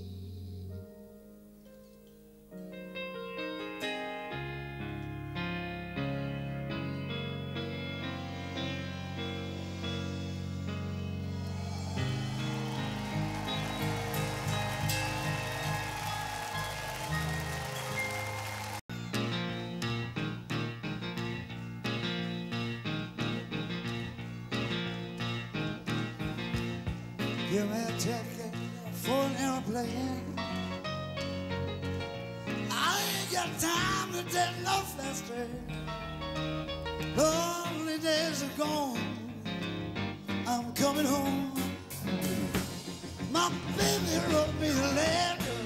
S1: Give me a ticket for an airplane. I ain't got time to take no fast train. Lonely days are gone. I'm coming home. My baby wrote me a letter.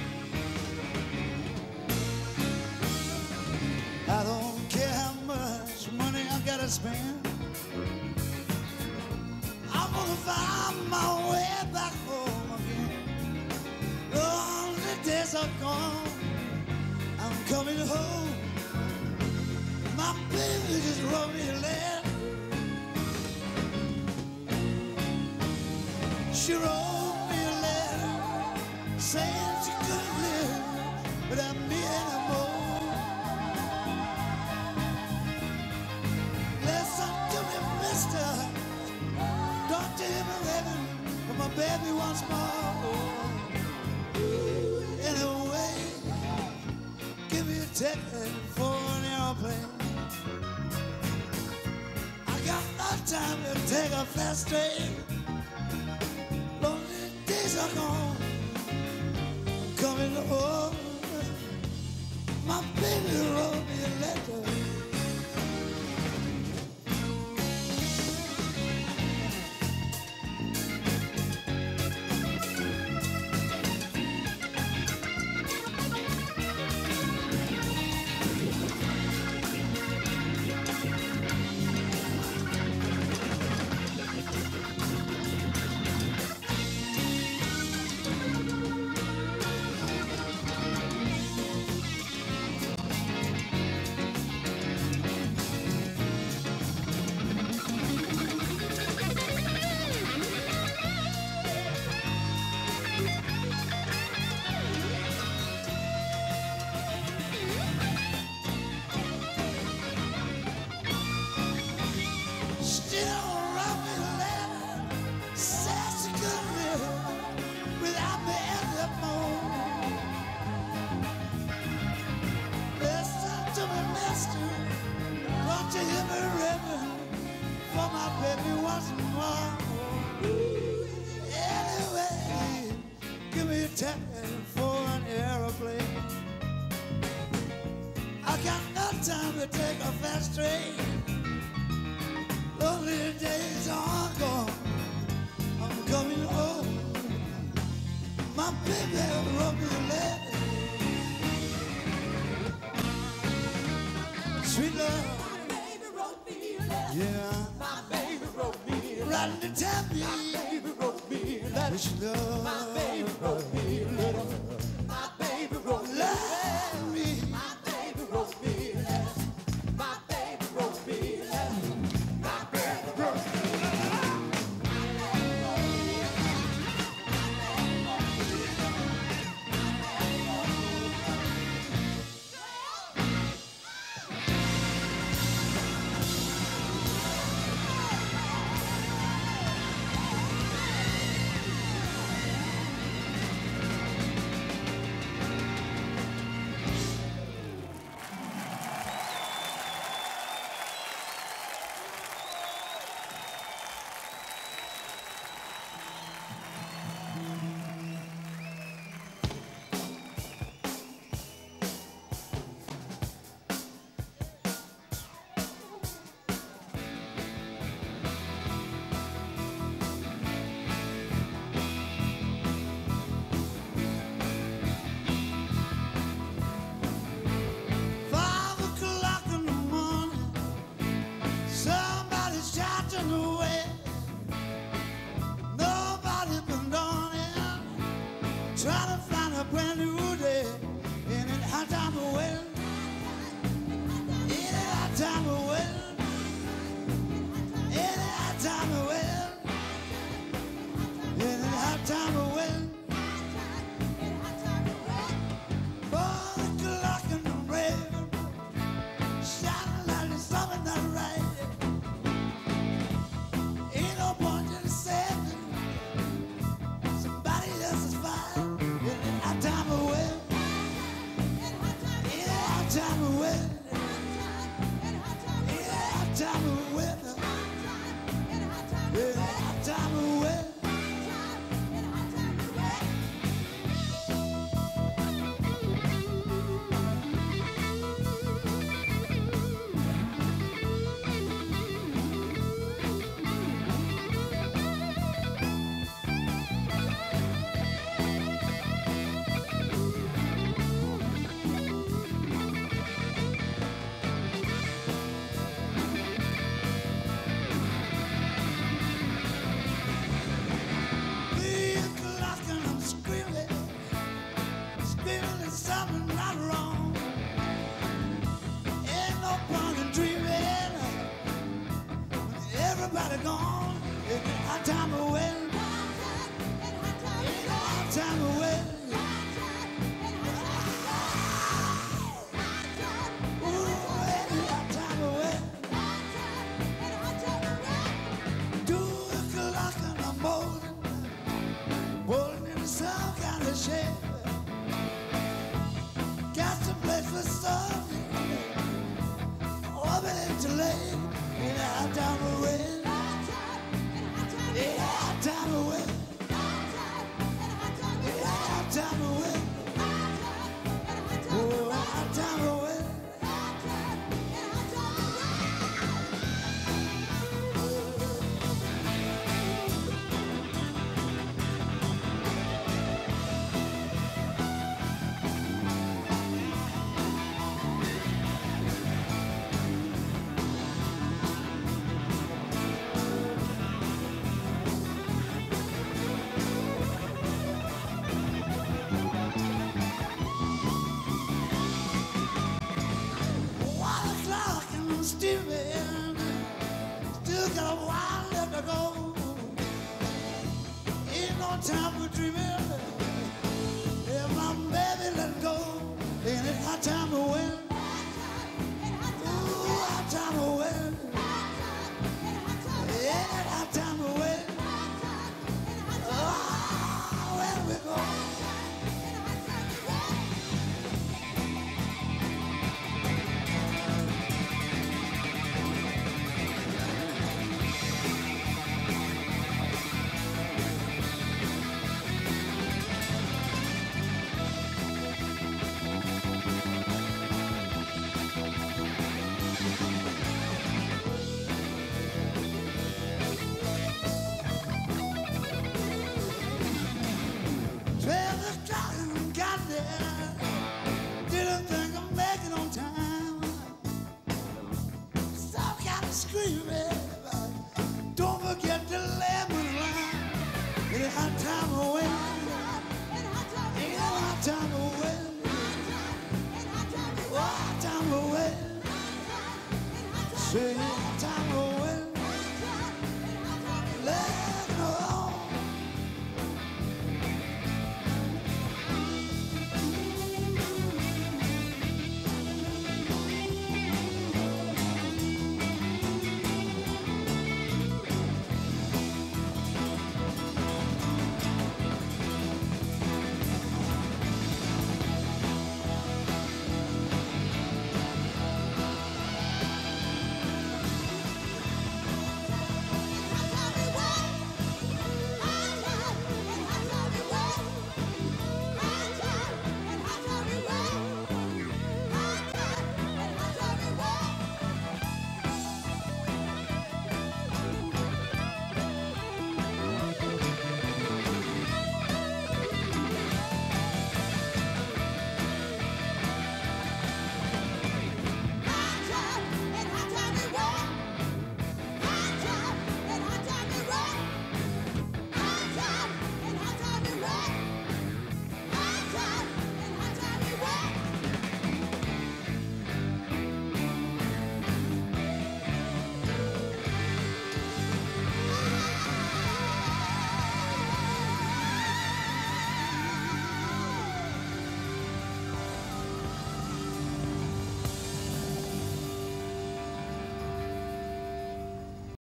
S1: I don't care how much money I gotta spend. I'm gonna find my way back home again. All the days are gone. I'm coming home. My baby just wrote me a letter. She wrote me a letter saying she couldn't live without me anymore. Listen to me, mister. Don't you hear me raving for my baby once more? Anyway, give me a ticket for an airplane. I got no time to take a fast train. Lonely days are gone. I'm coming home. My baby wrote me a letter. give me a ticket for an aeroplane. I got no time to take a fast train. Lonely days are gone. I'm coming home. My baby wrote me a letter. Sweet love.
S2: My baby wrote me a letter.
S1: Yeah.
S2: My baby wrote me a letter.
S1: Right to tell me.
S2: My baby wrote me a letter.
S1: Sweet love.
S2: My baby wrote me a letter. My baby wrote me a letter. My baby wrote me a letter. My baby wrote me a letter. My baby wrote me a Five o'clock in the morning, somebody's shouting away. Nobody's been dawning, trying to find a brand new day. In it hot time of waiting, in it hot time of waiting, in it hot time of waiting, in it hot time of waiting. Four o'clock in the rain, shining like there's something not right. Ain't no point in saying somebody else is fine. In that time of waiting,
S1: time